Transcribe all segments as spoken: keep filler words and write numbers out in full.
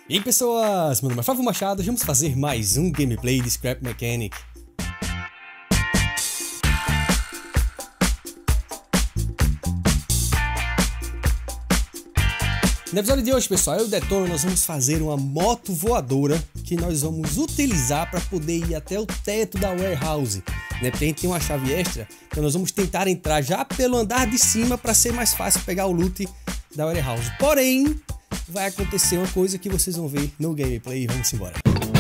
E aí pessoas, meu nome é Flávio Machado, vamos fazer mais um gameplay de Scrap Mechanic. No episódio de hoje, pessoal, eu e o Detona, nós vamos fazer uma moto voadora que nós vamos utilizar para poder ir até o teto da warehouse, né? Porque a gente tem uma chave extra, então nós vamos tentar entrar já pelo andar de cima para ser mais fácil pegar o loot da warehouse. Porém, vai acontecer uma coisa que vocês vão ver no gameplay. Vamos embora.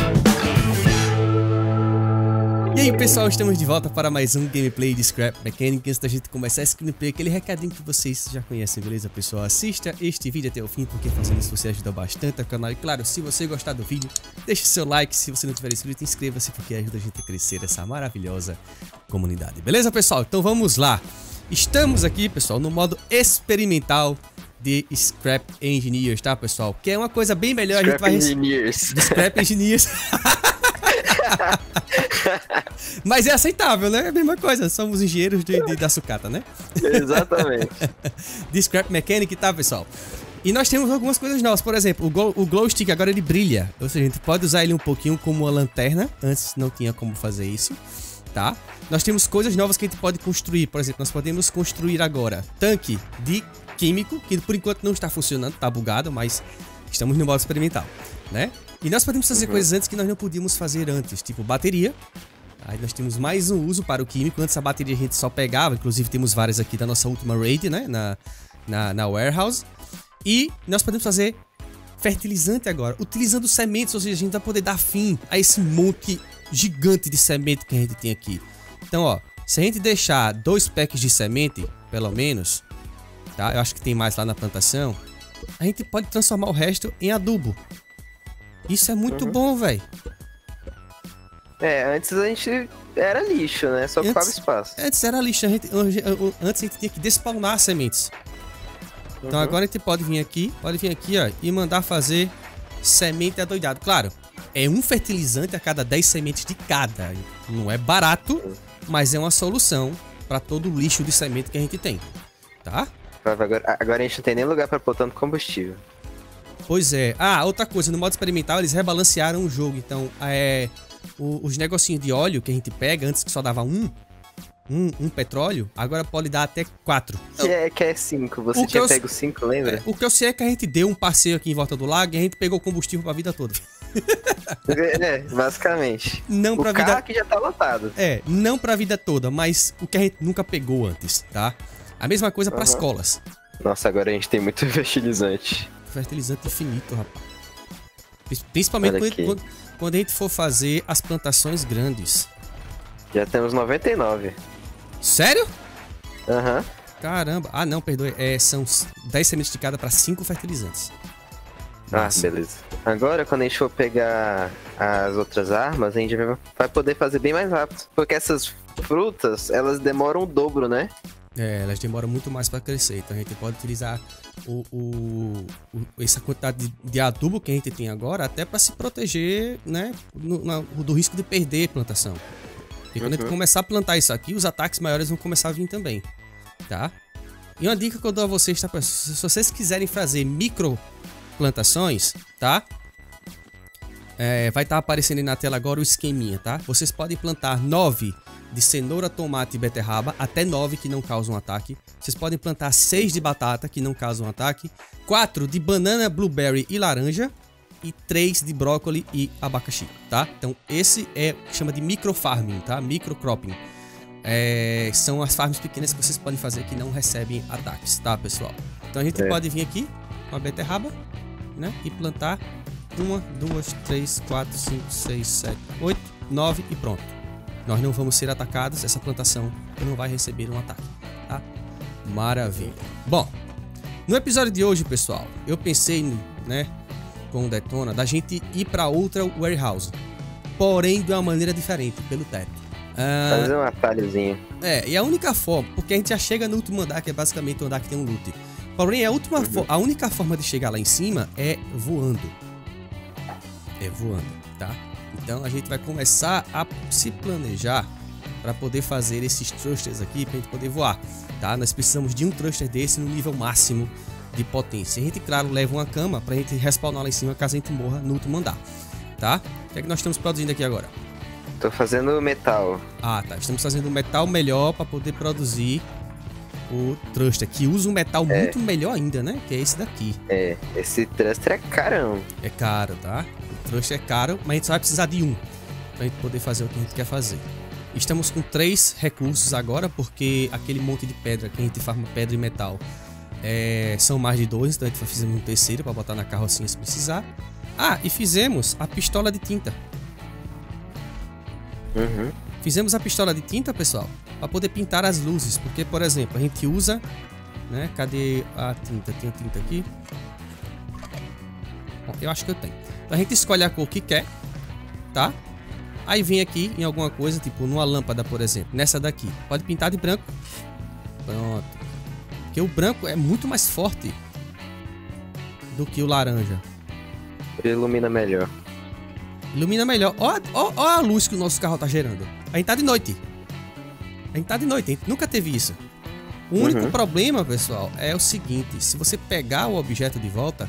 E aí pessoal, estamos de volta para mais um gameplay de Scrap Mechanic. Antes da gente começar esse gameplay, aquele recadinho que vocês já conhecem, beleza pessoal? Assista este vídeo até o fim, porque fazendo isso você ajuda bastante o canal. E claro, se você gostar do vídeo, deixe seu like. Se você não tiver inscrito, inscreva-se, porque ajuda a gente a crescer essa maravilhosa comunidade. Beleza pessoal? Então vamos lá. Estamos aqui pessoal no modo experimental de Scrap Engineers, tá pessoal? Que é uma coisa bem melhor. Scrap a gente vai Engineers. de Scrap Engineers. Mas é aceitável, né? É a mesma coisa, somos engenheiros de, de, da sucata, né? Exatamente. De Scrap Mechanic, tá pessoal? E nós temos algumas coisas novas, por exemplo, o glow, o glow stick agora ele brilha. Ou seja, a gente pode usar ele um pouquinho como uma lanterna. Antes não tinha como fazer isso, tá? Nós temos coisas novas que a gente pode construir. Por exemplo, nós podemos construir agora tanque de químico, que por enquanto não está funcionando, tá bugado, mas estamos no modo experimental, né? E nós podemos fazer uhum. coisas antes que nós não podíamos fazer antes, tipo bateria. Aí nós temos mais um uso para o químico. Antes a bateria a gente só pegava, inclusive temos várias aqui da nossa última raid, né? Na, na, na warehouse. E nós podemos fazer fertilizante agora, utilizando sementes, ou seja, a gente vai poder dar fim a esse monte gigante de semente que a gente tem aqui. Então, ó, se a gente deixar dois packs de semente, pelo menos, tá? Eu acho que tem mais lá na plantação. A gente pode transformar o resto em adubo. Isso é muito uhum. bom, velho. É, antes a gente era lixo, né? Só ocupava espaço. Antes era lixo. A gente, antes a gente tinha que despawnar as sementes. Uhum. Então agora a gente pode vir aqui, pode vir aqui, ó, e mandar fazer semente adoidado. Claro, é um fertilizante a cada dez sementes de cada. Não é barato, mas é uma solução para todo o lixo de semente que a gente tem, tá? Agora, agora a gente não tem nem lugar para pôr tanto combustível. Pois é. Ah, outra coisa, no modo experimental eles rebalancearam o jogo. Então, é, o, os negocinhos de óleo que a gente pega, antes que só dava um, um, um petróleo, agora pode dar até quatro. Que é, que é cinco, você tinha pego cinco, lembra? É, o que eu sei é que a gente deu um passeio aqui em volta do lago e a gente pegou combustível pra vida toda. É, basicamente. Não pra o carro vida... aqui já tá lotado. É, não pra vida toda, mas o que a gente nunca pegou antes, tá? A mesma coisa para uhum. escolas. Nossa, agora a gente tem muito fertilizante. Fertilizante infinito, rapaz. Principalmente quando, quando a gente for fazer as plantações grandes. Já temos noventa e nove. Sério? Aham. Uhum. Caramba. Ah, não, perdoe. É, são dez sementes de cada para cinco fertilizantes. Ah, Nossa. Beleza. Agora, quando a gente for pegar as outras armas, a gente vai poder fazer bem mais rápido. Porque essas frutas, elas demoram o dobro, né? É, elas demoram muito mais para crescer. Então a gente pode utilizar o, o, o, essa quantidade de, de adubo que a gente tem agora até para se proteger, né, no, no, do risco de perder plantação. E quando uhum. a gente começar a plantar isso aqui, os ataques maiores vão começar a vir também, tá? E uma dica que eu dou a vocês, tá? Se vocês quiserem fazer micro plantações, tá? É, vai estar tá aparecendo aí na tela agora o esqueminha, tá? Vocês podem plantar nove de cenoura, tomate e beterraba, até nove que não causam ataque. Vocês podem plantar seis de batata que não causam ataque, quatro de banana, blueberry e laranja e três de brócolis e abacaxi, tá? Então esse é o que chama de microfarming, tá? Microcropping. É, são as farms pequenas que vocês podem fazer que não recebem ataques, tá, pessoal? Então a gente é. pode vir aqui com a beterraba, né? E plantar uma, duas, três, quatro, cinco, seis, sete, oito, nove e pronto. Nós não vamos ser atacados, essa plantação não vai receber um ataque, tá? Maravilha. Bom, no episódio de hoje, pessoal, eu pensei, né, com o Detona, da gente ir para outra warehouse, porém de uma maneira diferente, pelo teto. Ah, fazer um atalhozinho. É, e a única forma, porque a gente já chega no último andar, que é basicamente o andar que tem um loot. Porém, a, última uhum. a única forma de chegar lá em cima é voando. É voando, tá? Então a gente vai começar a se planejar para poder fazer esses thrusters aqui, para a gente poder voar, tá? Nós precisamos de um thruster desse no nível máximo de potência. A gente, claro, leva uma cama pra gente respawnar lá em cima caso a gente morra no último andar, tá? O que é que nós estamos produzindo aqui agora? Tô fazendo metal. Ah, tá. Estamos fazendo um metal melhor pra poder produzir o thruster, que usa um metal é. muito melhor ainda, né? Que é esse daqui. É, esse thruster é carão. É caro, tá? O thruster é caro, mas a gente só vai precisar de um pra gente poder fazer o que a gente quer fazer. Estamos com três recursos agora, porque aquele monte de pedra que a gente farma pedra e metal é, são mais de dois, então a gente vai fazer um terceiro pra botar na carrocinha se precisar. Ah, e fizemos a pistola de tinta. Uhum. Fizemos a pistola de tinta, pessoal, para poder pintar as luzes, porque, por exemplo, a gente usa, né? Cadê a tinta? Tem a tinta aqui? Bom, eu acho que eu tenho. Então a gente escolhe a cor que quer, tá? Aí vem aqui em alguma coisa, tipo numa lâmpada, por exemplo, nessa daqui. Pode pintar de branco. Pronto. Porque o branco é muito mais forte do que o laranja. Ilumina melhor. Ilumina melhor. Ó, ó, ó a luz que o nosso carro tá gerando. A gente tá de noite. A gente tá de noite, a gente nunca teve isso. O único uhum. problema, pessoal, é o seguinte. Se você pegar o objeto de volta,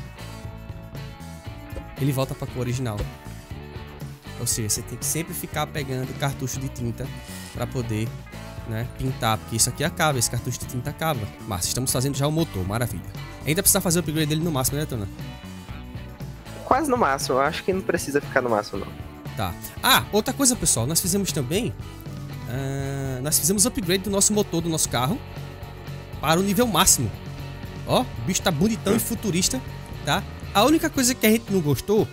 ele volta pra cor original. Ou seja, você tem que sempre ficar pegando cartucho de tinta pra poder, né, pintar. Porque isso aqui acaba, esse cartucho de tinta acaba. Mas estamos fazendo já o motor, maravilha. Ainda precisa fazer o upgrade dele no máximo, né, Tona? Quase no máximo, eu acho que não precisa ficar no máximo, não. Tá. Ah, outra coisa, pessoal, nós fizemos também... Uh, nós fizemos o upgrade do nosso motor do nosso carro para o nível máximo. Ó, o bicho tá bonitão hum. e futurista, tá? A única coisa que a gente não gostou...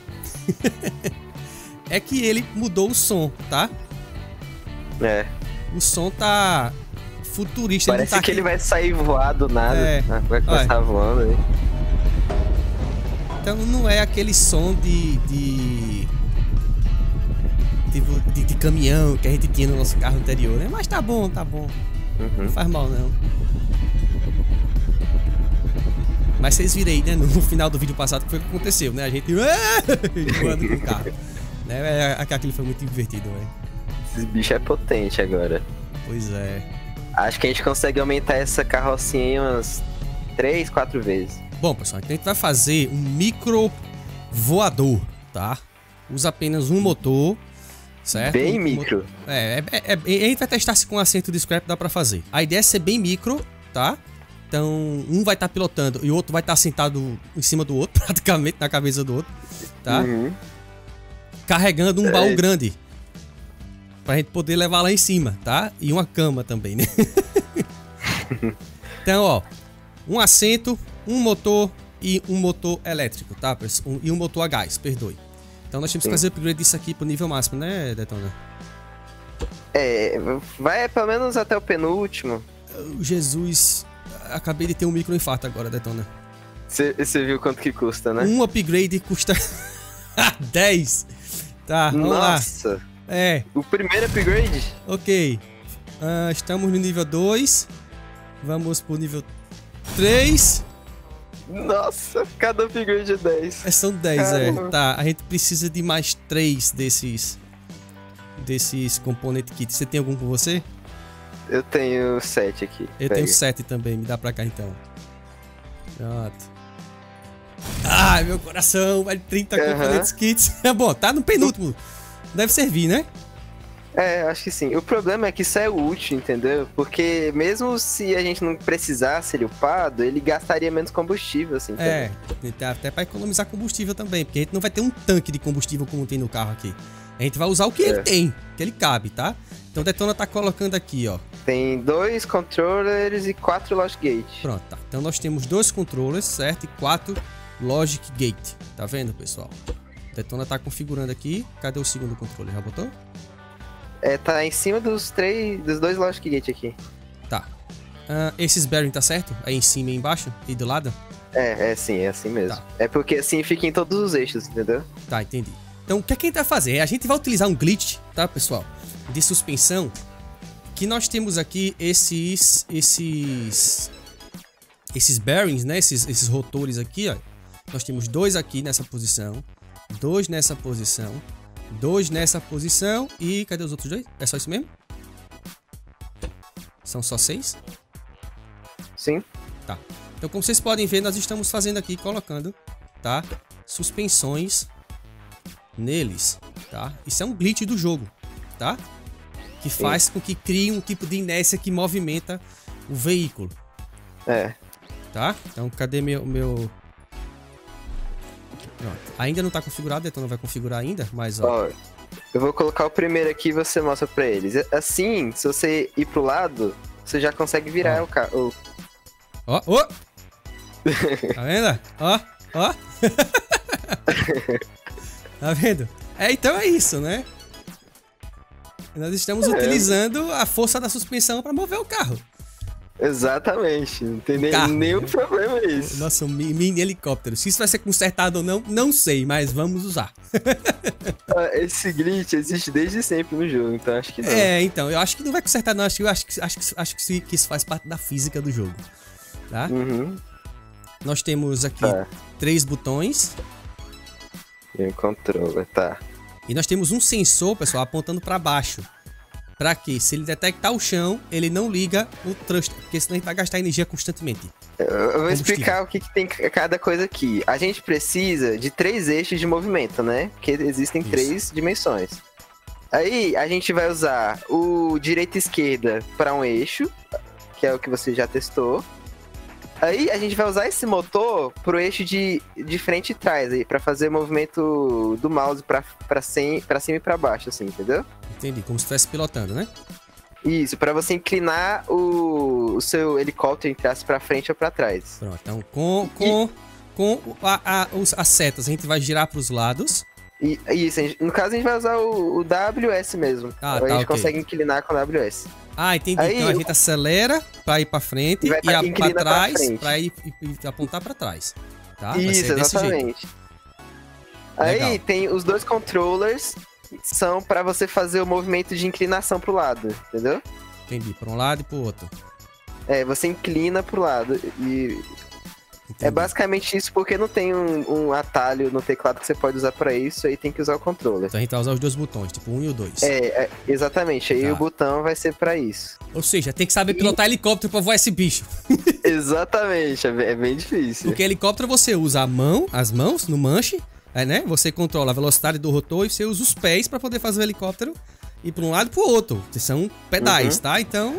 é que ele mudou o som, tá? É. O som tá futurista. Parece ele tá que aqui... ele vai sair voar do nada. É. Vai começar Olha. voando aí. Então não é aquele som de... de... Tipo, de, de caminhão que a gente tinha no nosso carro anterior, né? Mas tá bom, tá bom. Uhum. Não faz mal, não. Mas vocês viram aí, né? No final do vídeo passado, que foi o que aconteceu, né? A gente voando com o carro. Né? Aquilo foi muito divertido, velho. Esse bicho é potente agora. Pois é. Acho que a gente consegue aumentar essa carrocinha umas três, quatro vezes. Bom, pessoal, então a gente vai fazer um micro voador, tá? Usa apenas um motor, certo? Bem um micro. Motor... É, é, é, é, a gente vai testar se com assento de scrap dá pra fazer. A ideia é ser bem micro, tá? Então, um vai estar tá pilotando e o outro vai estar tá sentado em cima do outro, praticamente na cabeça do outro, tá? Uhum. Carregando um baú é. grande pra gente poder levar lá em cima, tá? E uma cama também, né? Então, ó, um assento, um motor e um motor elétrico, tá? E um motor a gás, perdoe. Então nós temos que fazer o upgrade disso aqui pro nível máximo, né, Detona? É, vai pelo menos até o penúltimo. Jesus, acabei de ter um microinfarto agora, Detona. Você viu quanto que custa, né? Um upgrade custa dez. Tá, vamos Nossa. lá. É. O primeiro upgrade? Ok. Uh, estamos no nível dois. Vamos pro nível três. Nossa, cada upgrade é dez. É, são dez, Caramba. é. Tá, a gente precisa de mais três desses desses component kits. Você tem algum com você? Eu tenho sete aqui. Eu Pega. tenho sete também, me dá pra cá então. Pronto. Ai, meu coração, vale trinta uhum. componentes kits. É bom, tá no penúltimo. Deve servir, né? É, acho que sim. O problema é que isso é útil, entendeu? Porque mesmo se a gente não precisasse ele upado, ele gastaria menos combustível, assim. É, até pra economizar combustível também, porque a gente não vai ter um tanque de combustível como tem no carro aqui. A gente vai usar o que é. ele tem, que ele cabe, tá? Então o Detona tá colocando aqui, ó. Tem dois controllers e quatro logic gate. Pronto, tá. Então nós temos dois controllers, certo? E quatro logic gate. Tá vendo, pessoal? O Detona tá configurando aqui. Cadê o segundo controller? Já botou? É, tá em cima dos três, dos dois logic gate aqui. Tá. Uh, esses bearing tá certo? Aí em cima e embaixo? E do lado? É, é sim, é assim mesmo. Tá. É porque assim fica em todos os eixos, entendeu? Tá, entendi. Então o que, é que a gente vai fazer? A gente vai utilizar um glitch, tá, pessoal? De suspensão. Que nós temos aqui esses... Esses... Esses bearings, né? Esses, esses rotores aqui, ó. Nós temos dois aqui nessa posição. Dois nessa posição. Dois nessa posição. E cadê os outros dois? É só isso mesmo? São só seis? Sim. Tá. Então, como vocês podem ver, nós estamos fazendo aqui, colocando, tá? Suspensões neles, tá? Isso é um glitch do jogo, tá? Que faz Sim. com que crie um tipo de inércia que movimenta o veículo. É. Tá? Então, cadê meu... meu... Pronto. Ainda não tá configurado, então não vai configurar ainda, mas ó... ó eu vou colocar o primeiro aqui e você mostra pra eles. Assim, se você ir pro lado, você já consegue virar ó. o carro. Ó, ó! Tá vendo? Ó, ó! Tá vendo? É, então é isso, né? Nós estamos é. utilizando a força da suspensão para mover o carro. Exatamente, não tem nem, carro, nenhum né? problema isso. Nossa, um mini helicóptero. Se isso vai ser consertado ou não, não sei, mas vamos usar. Esse glitch existe desde sempre no jogo, então acho que não. É, então, eu acho que não vai consertar não, acho que, acho que, acho que, acho que, que isso faz parte da física do jogo. Tá? Uhum. Nós temos aqui tá. três botões. E um controle, tá. E nós temos um sensor, pessoal, apontando para baixo. Pra que, se ele detectar o chão, ele não liga o thruster, porque senão ele vai gastar energia constantemente. Eu vou explicar o que, que tem cada coisa aqui. A gente precisa de três eixos de movimento, né? Porque existem Isso. três dimensões. Aí a gente vai usar o direita e esquerda para um eixo, que é o que você já testou. Aí a gente vai usar esse motor pro eixo de, de frente e trás aí, pra fazer o movimento do mouse pra, pra, sem, pra cima e pra baixo, assim, entendeu? Entendi, como se estivesse pilotando, né? Isso, pra você inclinar o, o seu helicóptero, entre aspas, pra frente ou pra trás. Pronto, então com, com, e... com a, a, os, as setas a gente vai girar pros lados. E, isso, gente, no caso a gente vai usar o, o W S mesmo. Ah, a tá, gente okay. consegue inclinar com o W S. Ah, entendi. Aí, então a gente acelera pra ir pra frente e, pra, e pra trás pra, pra ir e, e apontar pra trás. Tá? Isso, exatamente. Aí Legal. Tem os dois controllers, são pra você fazer o movimento de inclinação pro lado, entendeu? Entendi, pra um lado e pro outro. É, você inclina pro lado e... Entendi. É basicamente isso, porque não tem um, um atalho no teclado que você pode usar pra isso, aí tem que usar o controller. Então a gente vai usar os dois botões, tipo um e o dois. É, é exatamente, aí tá. O botão vai ser pra isso. Ou seja, tem que saber pilotar e... helicóptero pra voar esse bicho. Exatamente, é bem, é bem difícil. Porque helicóptero você usa a mão, as mãos no manche, aí, né? Você controla a velocidade do rotor e você usa os pés pra poder fazer o helicóptero ir pra um lado e pro outro. Que são pedais, uhum. tá? Então,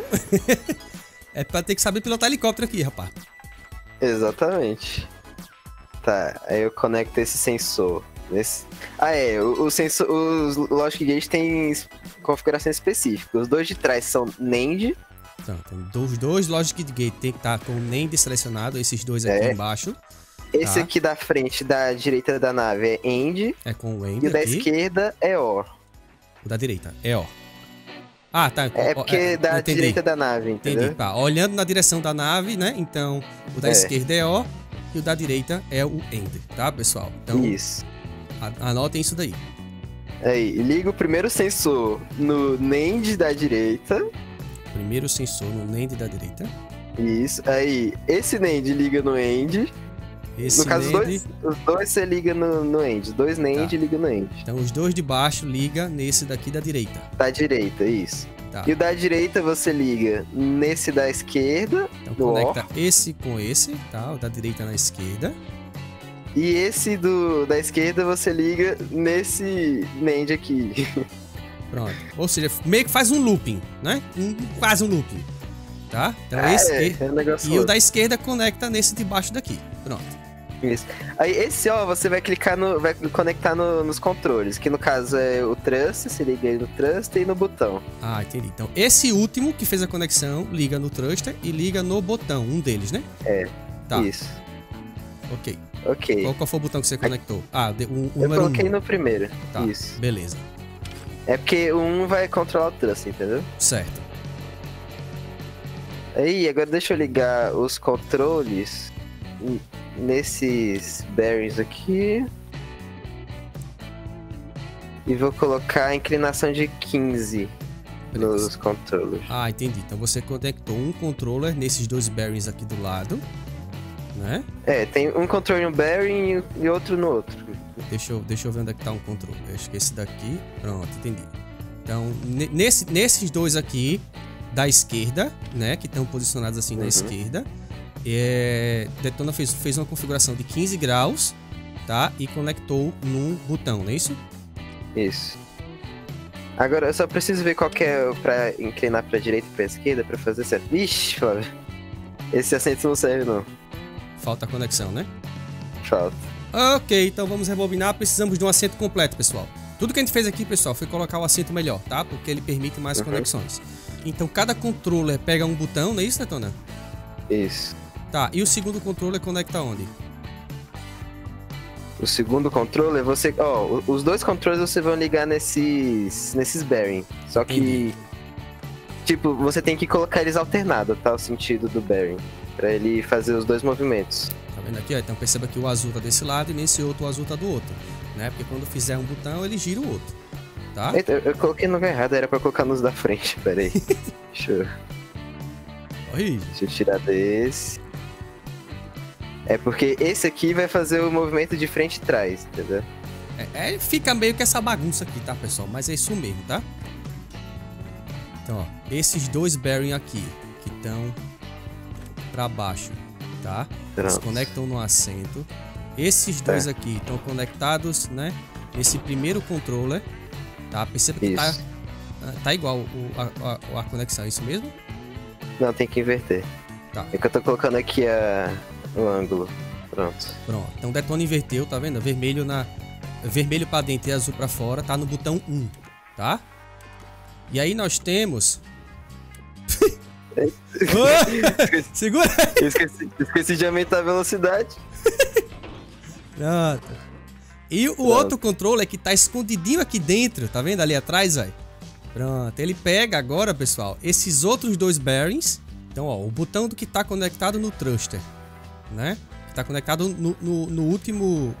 é pra ter que saber pilotar helicóptero aqui, rapaz. Exatamente. Tá, aí eu conecto esse sensor. Nesse... Ah, é, o, o sensor, os Logic Gate tem configurações específicas. Os dois de trás são N A N D. Então, tem os dois Logic Gate tem que estar com o N A N D selecionado, esses dois aqui é. embaixo. Esse tá. aqui da frente, da direita da nave é A N D. É com o A N D. E o da aqui. esquerda é O. O da direita é O. Ah, tá. É porque é, da entendi. direita da nave, entendeu? Entendi. Tá. Olhando na direção da nave, né? Então, o da é. esquerda é O e o da direita é o A N D, tá, pessoal? Então, isso. Anotem isso daí. Aí, liga o primeiro sensor no N A N D da direita. Primeiro sensor no N A N D da direita. Isso. Aí, esse N A N D liga no A N D. Esse no caso, N A N D... os dois, os dois você liga no, no A N D. Os dois N A N D tá. liga no A N D. Então, os dois de baixo liga nesse daqui da direita. Da direita, isso. Tá. E o da direita você liga nesse da esquerda. Então, conecta O. esse com esse, tá? O da direita na esquerda. E esse do, da esquerda você liga nesse N A N D aqui. Pronto. Ou seja, meio que faz um looping, né? Um, quase um looping. Tá? Então, é, esse... É, é um e o da esquerda conecta nesse de baixo daqui. Pronto. Isso. Aí esse ó, você vai clicar no. Vai conectar no, nos controles, que no caso é o thruster, você liga aí no thruster e no botão. Ah, entendi. Então esse último que fez a conexão liga no thruster e liga no botão, um deles, né? É. Tá. Isso. Ok. Ok. Qual, qual foi o botão que você conectou? Ah, o, o Eu número coloquei um. no primeiro. Tá. Isso. Beleza. É porque o um vai controlar o thruster, entendeu? Certo. Aí, agora deixa eu ligar os controles nesses bearings aqui. E vou colocar a inclinação de quinze Beleza. Nos controles. Ah, entendi. Então você conectou um controller nesses dois bearings aqui do lado, né? É, tem um controle no bearing e outro no outro. Deixa eu, deixa eu ver onde é que tá um controle. Eu acho que esse daqui. Pronto, entendi. Então, nesse, nesses dois aqui da esquerda, né? Que estão posicionados assim uhum. na esquerda. é, Detona fez, fez uma configuração de quinze graus, tá? E conectou num botão, não é isso? Isso. Agora eu só preciso ver qual que é pra inclinar pra direita e pra esquerda pra fazer certo. Ixi, Flávio. Esse assento não serve, não. Falta a conexão, né? Falta. Ok, então vamos rebobinar. Precisamos de um assento completo, pessoal. Tudo que a gente fez aqui, pessoal, foi colocar o assento melhor, tá? Porque ele permite mais uhum. conexões. Então, cada controller pega um botão, não é isso, Detona? Isso. Tá, e o segundo controller conecta onde? O segundo controller, você... Ó, os dois controles você vai ligar nesses... Nesses bearing. Só que... Entendi. Tipo, você tem que colocar eles alternados, tá? O sentido do bearing. Pra ele fazer os dois movimentos. Tá vendo aqui, ó? Então perceba que o azul tá desse lado e nesse outro o azul tá do outro, né? Porque quando fizer um botão, ele gira o outro, tá? Eita, eu, eu coloquei no lugar errado, era pra colocar nos da frente, pera aí. Deixa eu... Oi. Deixa eu tirar desse. É porque esse aqui vai fazer o movimento de frente e trás, entendeu? É, é, fica meio que essa bagunça aqui, tá, pessoal? Mas é isso mesmo, tá? Então, ó, esses dois bearing aqui, que estão pra baixo, tá? Eles conectam no assento. Esses dois é. aqui estão conectados, né? Nesse primeiro controller, tá? Perceba que tá, tá igual o, a, a, a conexão, é isso mesmo? Não, tem que inverter. Tá. É que eu tô colocando aqui a, o ângulo. Pronto. Pronto. Então o Detona inverteu, tá vendo? Vermelho na vermelho para dentro e azul para fora, tá no botão um, tá? E aí nós temos esqueci, segura! Esqueci, esqueci de aumentar a velocidade. Pronto. E o Pronto. outro controle que tá escondidinho aqui dentro, tá vendo ali atrás, velho? Pronto, ele pega agora, pessoal, esses outros dois bearings. Então, ó, o botão do que tá conectado no thruster, né? Que tá conectado no, no, no último...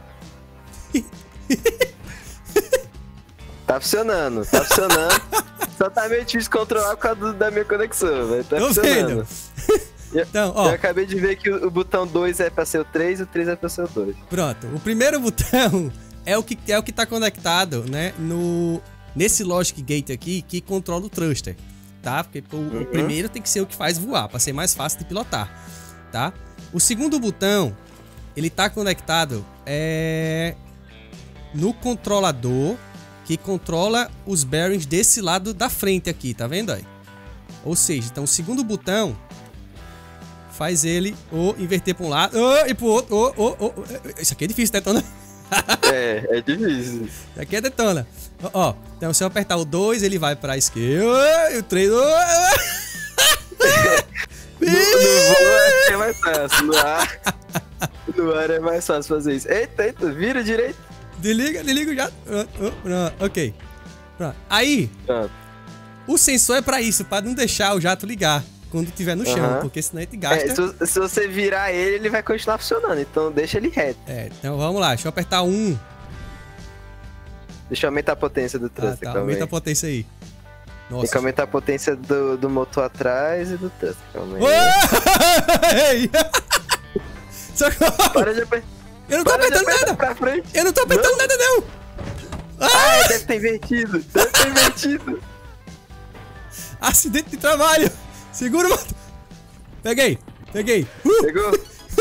Tá funcionando, tá funcionando. Só tá meio difícil controlar por causa do, da minha conexão, velho. Tá Tô funcionando. Então, ó, eu acabei de ver que o, o botão dois é pra ser o três e o três é pra ser o dois. Pronto, o primeiro botão é o que, é o que tá conectado, né? No, nesse Logic Gate aqui que controla o thruster, tá? Porque o, uhum. o primeiro tem que ser o que faz voar, pra ser mais fácil de pilotar, tá? O segundo botão, ele tá conectado é, no controlador que controla os bearings desse lado da frente aqui, tá vendo aí? Ou seja, então o segundo botão faz ele ou inverter para um lado oh, e pro outro. Oh, oh, oh. Isso aqui é difícil, Detona. É, é difícil. Isso aqui é Detona. Ó, ó, então se eu apertar o dois, ele vai pra esquerda. E o três. Oh, oh. no, no voo é mais fácil. No ar, no ar é mais fácil fazer isso. Eita, eita, vira direito. Desliga, desliga já. Oh, oh, ok. Pronto. Aí, Pronto. O sensor é pra isso, pra não deixar o jato ligar quando estiver no chão, uhum. porque senão ele gasta. É, se, se você virar ele, ele vai continuar funcionando, então deixa ele reto. É, então vamos lá, deixa eu apertar um. Deixa eu aumentar a potência do thruster. Ah, tá, aumenta a potência aí. Nossa. Tem que aumentar a potência do, do motor atrás e do thruster. Calma aí. Socorro! Para de apertar. Eu não tô Para apertando nada! Pra frente. Eu não tô apertando não. nada, não! Ah, ah, deve ter invertido! Deve ter invertido! Acidente de trabalho! Segura o motor! Peguei! Peguei! Uh! Pegou!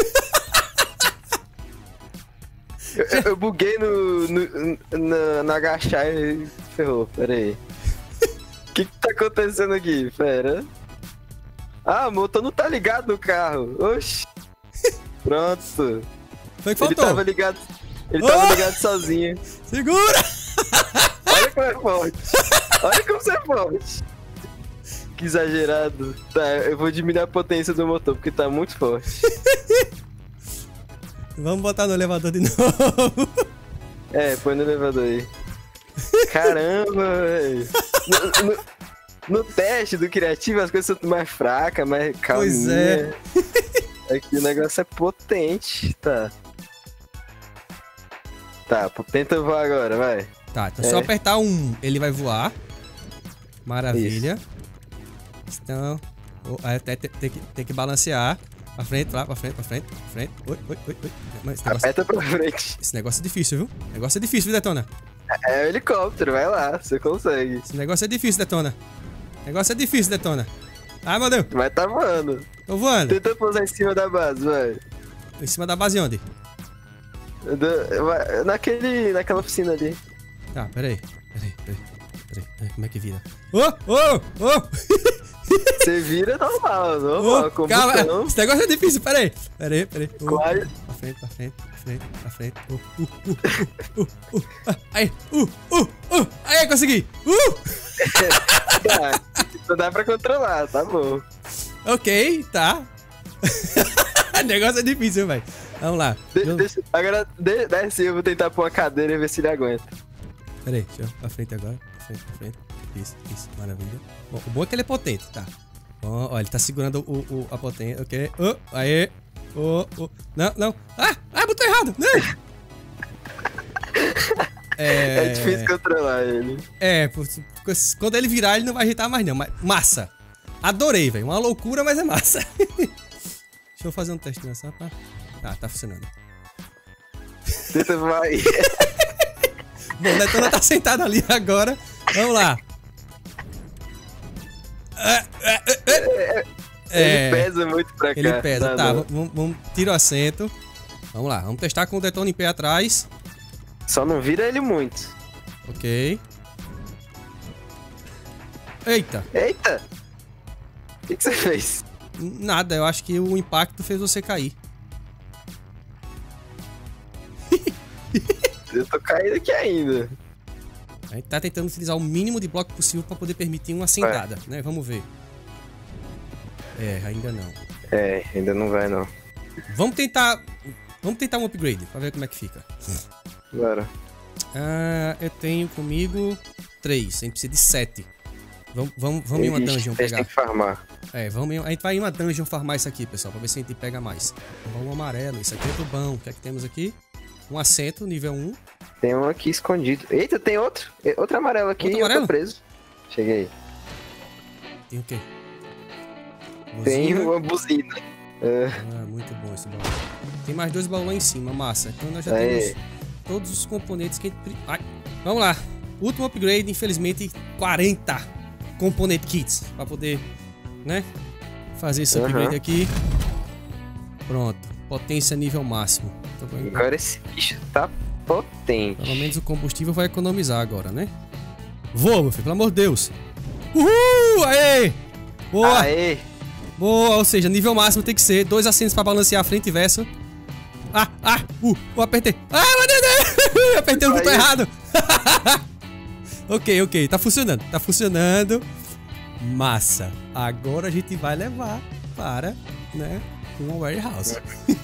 eu, eu buguei no, no, no, no agachar e ferrou, pera aí. O que que tá acontecendo aqui? Pera. Ah, o motor não tá ligado no carro! Oxi! Pronto! Foi que faltou. Ele tava ligado, ele tava oh! ligado sozinho. Segura! Olha como é forte. Olha como você é forte. Que exagerado. Tá, eu vou diminuir a potência do motor, porque tá muito forte. Vamos botar no elevador de novo. É, põe no elevador aí. Caramba, velho. No, no, no teste do criativo as coisas são mais fracas, mais calminhas. Pois é. Aqui o negócio é potente, tá. Tá, tenta voar agora, vai. Tá, então é. se eu apertar um, ele vai voar. Maravilha. Isso. Então, até tem que, tem que balancear. Pra frente, lá, pra frente, pra frente, pra frente. Oi, oi, oi, oi. Mas esse negócio, aperta pra frente. Esse negócio é difícil, viu? O negócio é difícil, viu, Detona? É o helicóptero, vai lá, você consegue. Esse negócio é difícil, Detona. O negócio é difícil, Detona. Ah, meu Deus. Vai tá voando. Tô voando. Tenta pousar em cima da base, vai. Em cima da base onde? Do, vai, naquele, naquela oficina ali. Tá, peraí. Peraí, peraí. Peraí, peraí. Como é que vira? Ô, ô, ô! Você vira normal, normal. Oh, calma, esse negócio é difícil, peraí. Peraí, peraí. Oh, Quase. Pra frente, pra frente, pra frente, pra frente. Uh, uh, uh, uh, uh, uh. Aí, uh, uh, uh. Aí, consegui. Uh! Tá, isso dá pra controlar, tá bom. Ok, tá. O negócio é difícil, velho. Vamos lá. De, eu... deixa, agora, de, desce, eu vou tentar pôr uma cadeira e ver se ele aguenta. Peraí, deixa eu pra frente agora. Pra frente, pra frente. Isso, isso, maravilha. Bom, o bom é que ele é potente, tá? Bom, ó, ele tá segurando o, o, a potência, ok. Oh, aê. Oh, oh. Não, não. Ah, ah, botou errado. Não. É... é difícil controlar ele. É, quando ele virar, ele não vai agitar mais não. Mas massa. Adorei, velho. Uma loucura, mas é massa. Deixa eu fazer um teste nessa, pá. Ah, tá funcionando. Tenta vai. Bom, o Detona tá sentado ali agora. Vamos lá. É, ele pesa muito pra cá. Ele pesa, não, tá. Não. Vamos, vamos, tira o assento. Vamos lá, vamos testar com o Detona em pé atrás. Só não vira ele muito. Ok. Eita. Eita. O que, que você fez? Nada, eu acho que o impacto fez você cair. Eu tô caindo aqui ainda. A gente tá tentando utilizar o mínimo de bloco possível pra poder permitir uma sentada, é. né? Vamos ver. É, ainda não. É, ainda não vai não. Vamos tentar... Vamos tentar um upgrade, pra ver como é que fica. Bora. Ah, eu tenho comigo três, a gente precisa de sete. Vamos, vamos, vamos em uma dungeon pegar. Tem que farmar. É, vamos, a gente vai em uma dungeon farmar isso aqui, pessoal, pra ver se a gente pega mais. Vamos amarelo, isso aqui é do bom. O que é que temos aqui? Um assento, nível um. Tem um aqui escondido. Eita, tem outro. Outro amarelo aqui e eu tô preso. Cheguei. Tem o quê? Buzina. Tem uma buzina. É. Ah, muito bom esse baú. Tem mais dois baús lá em cima, massa. Então nós já Aê. temos todos os componentes que a gente... Ai. Vamos lá. Último upgrade, infelizmente, quarenta component kits. Pra poder, né? Fazer esse upgrade uhum. aqui. Pronto. Potência nível máximo. Agora esse bicho tá potente. Pelo menos o combustível vai economizar agora, né? Voa, meu filho, pelo amor de Deus. Uhul! Aê! Boa! Aê! Boa, ou seja, nível máximo tem que ser dois assentos pra balancear a frente e verso. Ah, ah, uh, eu apertei. Ah, meu Deus! Eu apertei o botão errado. Ok, ok, tá funcionando, tá funcionando. Massa. Agora a gente vai levar para, né, uma warehouse.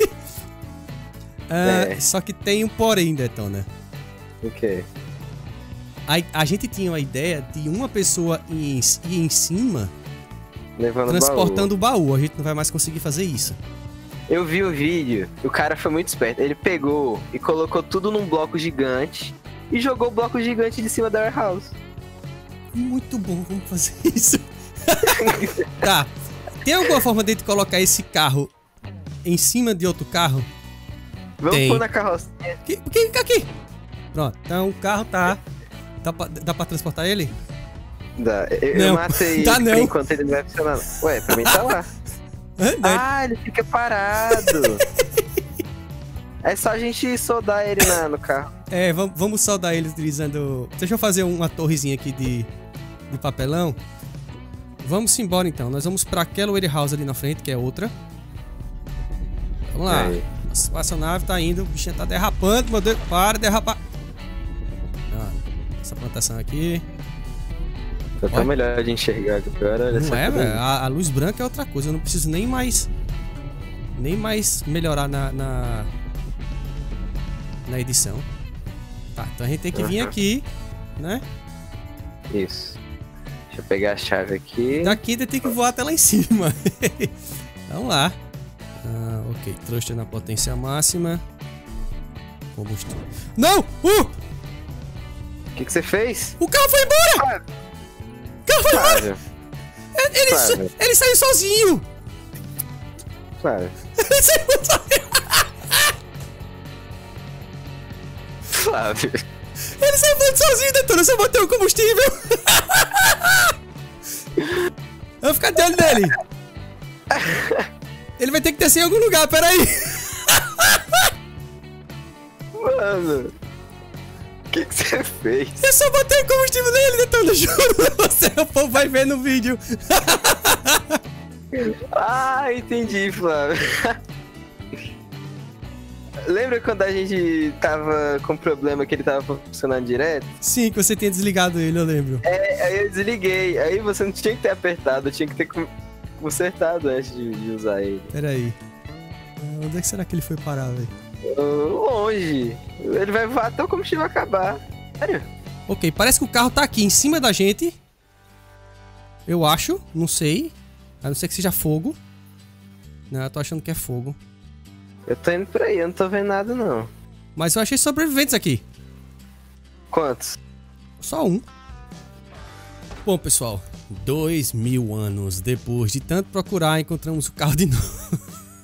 ah, é. Só que tem um porém, Detona. O quê? A, a gente tinha uma ideia de uma pessoa ir em, em cima... Levando transportando baú. o baú, a gente não vai mais conseguir fazer isso. Eu vi o vídeo, o cara foi muito esperto. Ele pegou e colocou tudo num bloco gigante e jogou o bloco gigante de cima da warehouse. Muito bom, vamos fazer isso. Tá. Tem alguma forma de colocar esse carro em cima de outro carro? Vamos Tem. pôr na carrocinha. Que, que, aqui. Pronto, então o carro tá... Dá pra, dá pra transportar ele? Dá. Eu, eu matei tá ele não. enquanto ele não vai funcionar. Ué, pra mim tá lá. Ah, ele fica parado. É só a gente soldar ele na, no carro. É, vamos, vamos soldar ele utilizando... Deixa eu fazer uma torrezinha aqui de, de papelão. Vamos embora então. Nós vamos pra aquela warehouse ali na frente, que é outra. Vamos lá. Aí. A espaçonave tá indo. O bichinho tá derrapando, meu Deus. Para de derrapar. Ah, essa plantação aqui... Tá tão melhor de enxergar agora. Não é, velho. A, a luz branca é outra coisa. Eu não preciso nem mais... Nem mais melhorar na... Na, na edição. Tá, então a gente tem que vir uhum. aqui, né? Isso. Deixa eu pegar a chave aqui. Daqui ainda tem que voar até lá em cima. Vamos lá. Ah, ok. Thruster na potência máxima. Combustível. Não! Uh! O que que você fez? O carro foi embora! Ah. Flávio. Ele, Flávio. ele saiu sozinho. Flávio. Ele saiu sozinho. Flávio. Ele saiu sozinho, Detona. Você botei o combustível. Eu vou ficar de olho nele. Ele vai ter que descer em algum lugar, peraí. Mano, o que que você fez? Eu só botei o combustível nele, Detona, juro pra você, o povo vai ver no vídeo. Ah, entendi, Flávio. Lembra quando a gente tava com problema que ele tava funcionando direto? Sim, que você tinha desligado ele, eu lembro. É, aí eu desliguei. Aí você não tinha que ter apertado, tinha que ter consertado antes de, de usar ele. Peraí. Onde é que será que ele foi parar, velho? Longe. Ele vai voar até o combustível acabar. Sério? Ok, parece que o carro tá aqui em cima da gente. Eu acho, não sei. A não ser que seja fogo. Não, eu tô achando que é fogo. Eu tô indo por aí, eu não tô vendo nada não. Mas eu achei sobreviventes aqui. Quantos? Só um. Bom, pessoal, dois mil anos depois de tanto procurar, encontramos o carro de novo.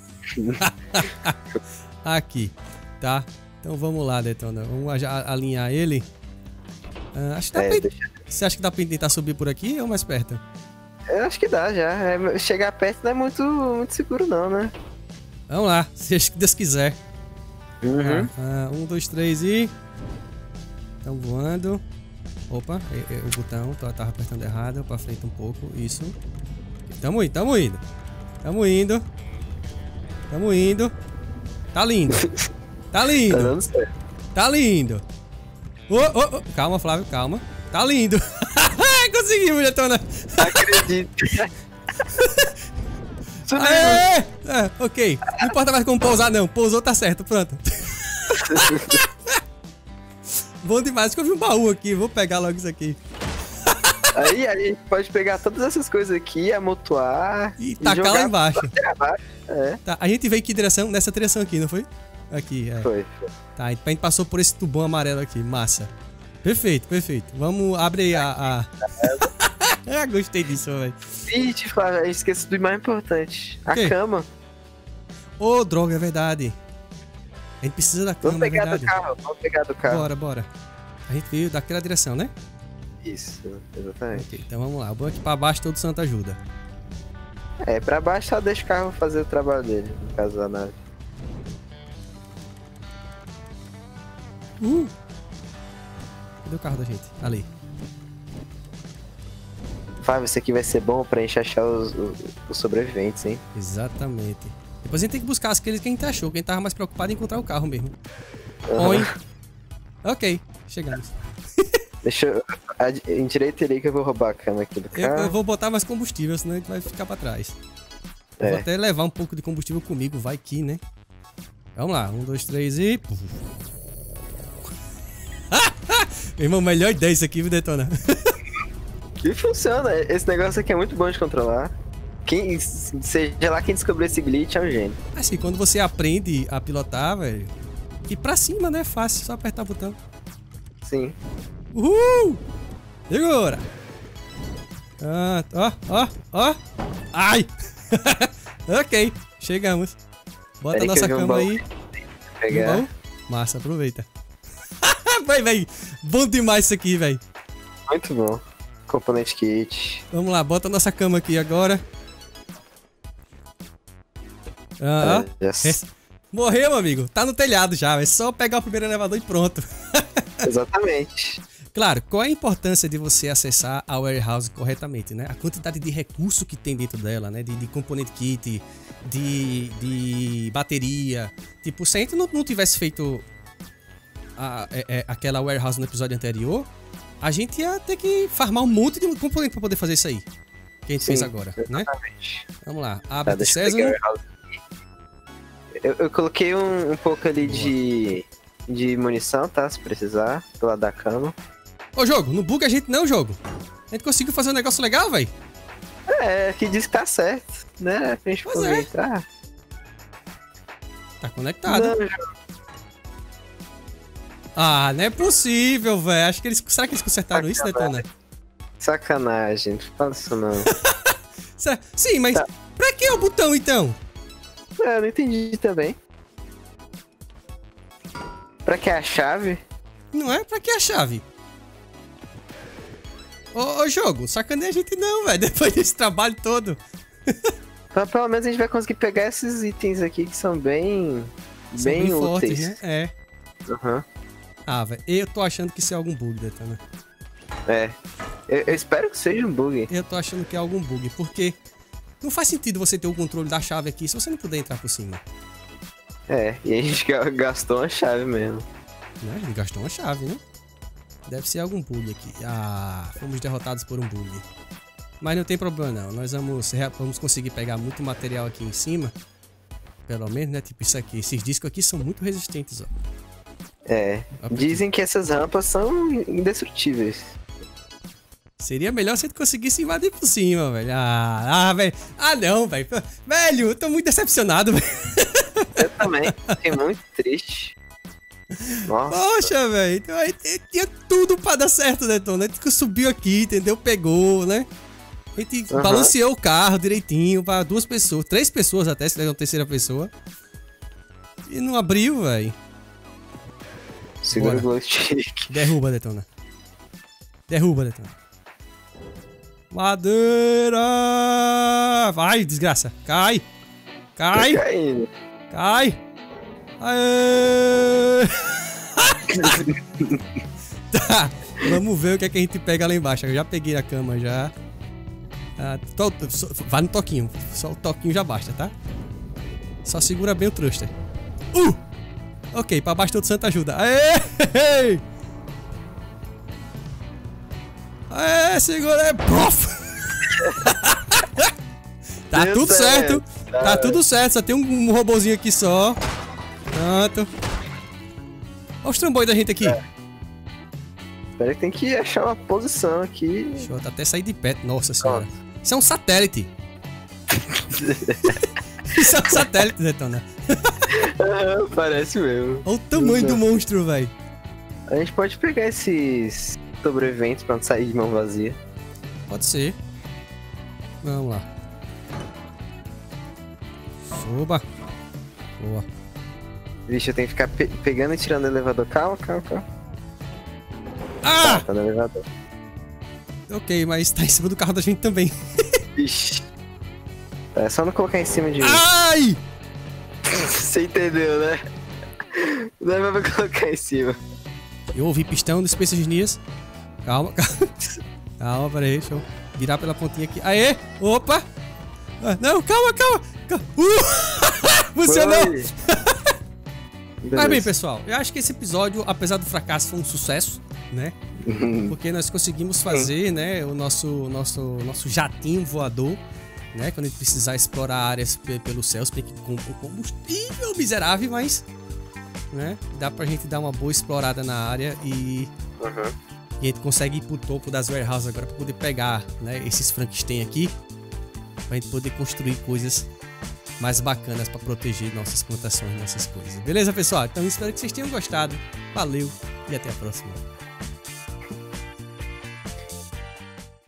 Aqui, tá? Então vamos lá, Detona. Vamos alinhar ele. Uh, acho que dá é, pra... deixa... Você acha que dá pra tentar subir por aqui ou mais perto? Eu acho que dá já. É, chegar perto não é muito, muito seguro não, né? Vamos lá, se Deus quiser. Uhum. Ah, um, dois, três e... Estamos voando. Opa, é, é, o botão, tô, tava apertando errado. Pra frente um pouco, isso. Tamo indo, tamo indo. Tamo indo. Tamo indo. Tá lindo. Tá lindo. Tá dando certo. Tá lindo. Oh, oh, oh. Calma, Flávio, calma. Tá lindo. Conseguimos, Detona. Acredito. É, é, ok. Não importa mais como pousar, não. Pousou, tá certo, pronto. Bom demais. Acho que eu vi um baú aqui. Vou pegar logo isso aqui. Aí a gente pode pegar todas essas coisas aqui, amontoar e, e tacar lá embaixo. É. Tá, a gente veio em que direção? Nessa direção aqui, não foi? Aqui, é. Foi, foi. Tá, a gente passou por esse tubão amarelo aqui. Massa. Perfeito, perfeito. Vamos abrir a... a... Ah, gostei disso, velho. Vixe, Flávio, eu esqueci do mais importante. A cama. Ô, oh, droga, é verdade. A gente precisa da cama, vamos pegar é verdade. do carro, vamos pegar do carro. Bora, bora. A gente veio daquela direção, né? Isso, exatamente. Ok, então vamos lá. O banco aqui pra baixo todo santo ajuda. É, pra baixo só deixa o carro fazer o trabalho dele, no caso da nave. Uh! Cadê o carro da gente? Ali. Fábio, isso aqui vai ser bom pra gente achar os, os, os sobreviventes, hein? Exatamente. Depois a gente tem que buscar aqueles que a gente achou, que a gente tava mais preocupado em encontrar o carro mesmo. Uhum. Oi. Ok, chegamos. Deixa eu... Endireita ali que eu vou roubar a cama aqui do carro. Eu, eu vou botar mais combustível, senão a gente vai ficar pra trás. Eu é. vou até levar um pouco de combustível comigo, vai que, né? Vamos lá, um, dois, três e... Meu irmão, melhor ideia isso aqui, viu, Detona? E funciona, esse negócio aqui é muito bom de controlar. Quem, seja lá quem descobriu esse glitch é um gênio. Assim, quando você aprende a pilotar, velho, ir pra cima, né? É fácil, só apertar o botão. Sim. Uhul! Segura! Ah, ó, ó, ó! Ai! Ok, chegamos. Bota a nossa cama aí. Pegar. Bom? Massa, aproveita. Vai, vai. Bom demais isso aqui, velho. Muito bom. Componente kit. Vamos lá, bota a nossa cama aqui agora. Ah, é, yes. Morreu, meu amigo. Tá no telhado já. É só pegar o primeiro elevador e pronto. Exatamente. Claro, qual é a importância de você acessar a warehouse corretamente, né? A quantidade de recurso que tem dentro dela, né? De, de componente kit, de, de bateria. Tipo, se a gente não, não tivesse feito a, a, a, aquela warehouse no episódio anterior, a gente ia ter que farmar um monte de componente para poder fazer isso aí. Que a gente Sim, fez agora, exatamente. Né? Vamos lá, abre tá, o Sésamo. Eu, eu coloquei um, um pouco ali de, de munição, tá? Se precisar, do lado da cama. Ô, jogo, no bug a gente não, jogo. A gente conseguiu fazer um negócio legal, velho. É, que diz que tá certo, né? Pra gente pois poder é. entrar. Tá conectado. Não, ah, não é possível, velho. Acho que eles. Será que eles consertaram Sacanagem. isso, Detona? Sacanagem, não fala isso não. Sim, mas tá. Pra que o botão então? É, eu não entendi também. Pra que a chave? Não é? Pra que a chave? Ô, ô jogo, sacaneia a gente não, velho. Depois desse trabalho todo. Então, pelo menos a gente vai conseguir pegar esses itens aqui que são bem... São bem, bem úteis. fortes, né? É. Uhum. Ah, velho, eu tô achando que isso é algum bug, Detona. É. Eu, eu espero que seja um bug. Eu tô achando que é algum bug, porque não faz sentido você ter o controle da chave aqui se você não puder entrar por cima. É, e a gente gastou uma chave mesmo. Né? A gente gastou uma chave, né? Deve ser algum bug aqui. Ah, fomos derrotados por um bug. Mas não tem problema não, nós vamos, vamos conseguir pegar muito material aqui em cima. Pelo menos, né? Tipo isso aqui. Esses discos aqui são muito resistentes, ó. É, dizem que essas rampas são indestrutíveis. Seria melhor se a gente conseguisse invadir por cima, velho. Ah, ah velho. Ah, não, velho. Velho, eu tô muito decepcionado, velho. Eu também. Fiquei muito triste. Nossa. Poxa, velho. Então, aí tinha tudo pra dar certo, né, Tom? A gente subiu aqui, entendeu? Pegou, né? A gente uhum. balanceou o carro direitinho pra duas pessoas. Três pessoas até, se der uma terceira pessoa. E não abriu, velho. Segura o glow stick. Derruba, Detona. Derruba, Detona. Madeira! Vai, desgraça. Cai. Cai. Tô caindo. Cai. Aê! Tá, vamos ver o que é que a gente pega lá embaixo. Eu já peguei a cama já. Ah, to, so, vai no toquinho. Só o toquinho já basta, tá? Só segura bem o thruster. Uh! Ok, pra baixo todo santo ajuda. Aê! Aê, segura aí. Prof! Tá tudo certo. Tá tudo certo. Só tem um, um robozinho aqui só. Pronto. Olha os trambolhos da gente aqui. É. Espera que tem que achar uma posição aqui. Deixa eu até sair de perto. Nossa senhora. Isso é um satélite. Isso é um satélite, Detona. Ah, parece mesmo. Olha o tamanho do monstro, velho. A gente pode pegar esses sobreviventes pra não sair de mão vazia. Pode ser. Vamos lá. Suba. Boa. Vixe, eu tenho que ficar pe pegando e tirando o elevador. Calma, calma, calma. Ah! Tá, tá no elevador. Ok, mas tá em cima do carro da gente também. Vixe. É só não colocar em cima de mim. Ai! Você entendeu, né? Não é pra colocar em cima. Eu ouvi pistão do Space Engineers. Calma, calma. Calma, peraí, deixa eu virar pela pontinha aqui. Aê! Opa! Ah, não, calma, calma! calma. Uh! Funcionou! Mas bem, pessoal, eu acho que esse episódio, apesar do fracasso, foi um sucesso, né? Porque nós conseguimos fazer, né, o nosso, nosso, nosso jatinho voador, né? Quando a gente precisar explorar áreas pelos céus, tem que ir com um combustível miserável, mas, né, dá pra gente dar uma boa explorada na área e, uhum. e a gente consegue ir pro topo das warehouses agora pra poder pegar, né, esses Frankenstein aqui, pra gente poder construir coisas mais bacanas pra proteger nossas plantações, nossas coisas. Beleza, pessoal? Então espero que vocês tenham gostado. Valeu e até a próxima.